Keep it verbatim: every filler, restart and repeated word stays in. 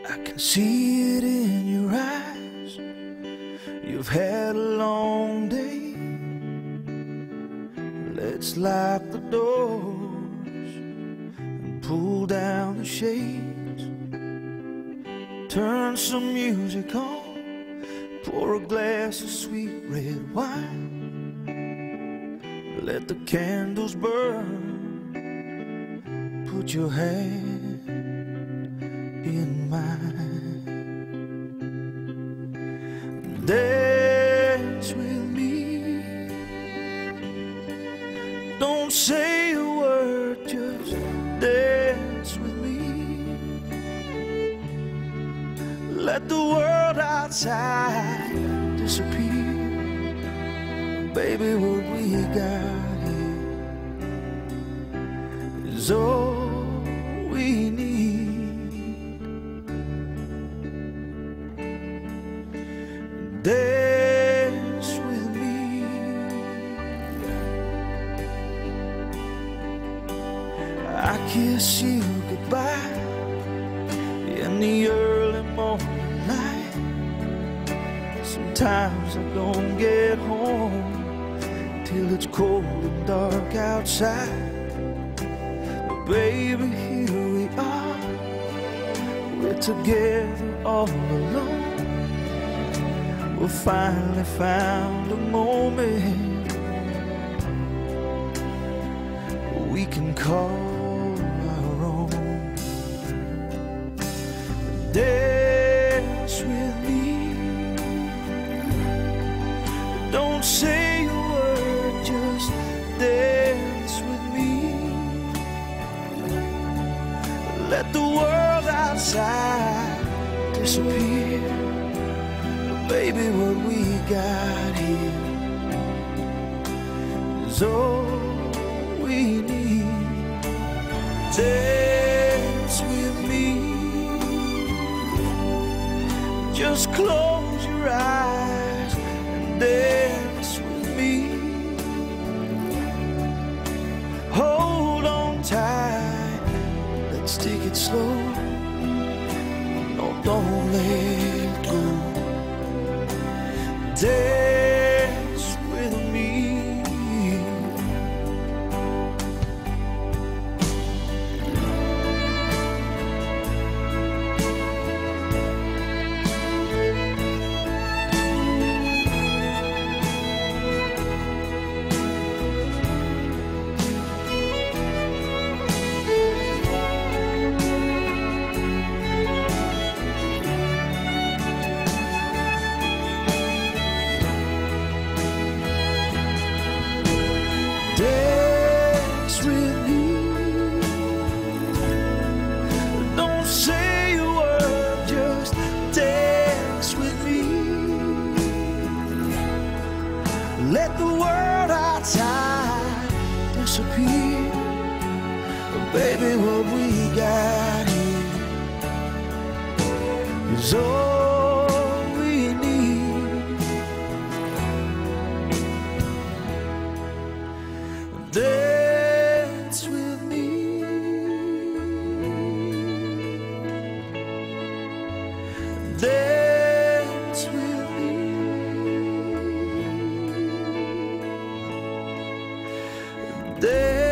I can see it in your eyes. You've had a long day. Let's lock the doors and pull down the shades. Turn some music on, pour a glass of sweet red wine. Let the candles burn. Put your hand in mine. Dance with me. Don't say a word, just dance with me. Let the world outside disappear. Baby, what we got here is all we need. Dance with me. I kiss you goodbye in the early morning light. Sometimes I don't get home till it's cold and dark outside. But baby, here we are. We're together all alone. We finally found a moment we can call our own. Dance with me. Don't say a word, just dance with me. Let the world outside disappear. Baby, what we got here is all we need. Dance with me. Just close your eyes and dance with me. Hold on tight, let's take it slow. No, don't let go. Dance with me. Dance with me. Don't say a word, just dance with me. Let the world outside disappear. Baby, what we got here is all we need. Dance with me. Dance with me. Dance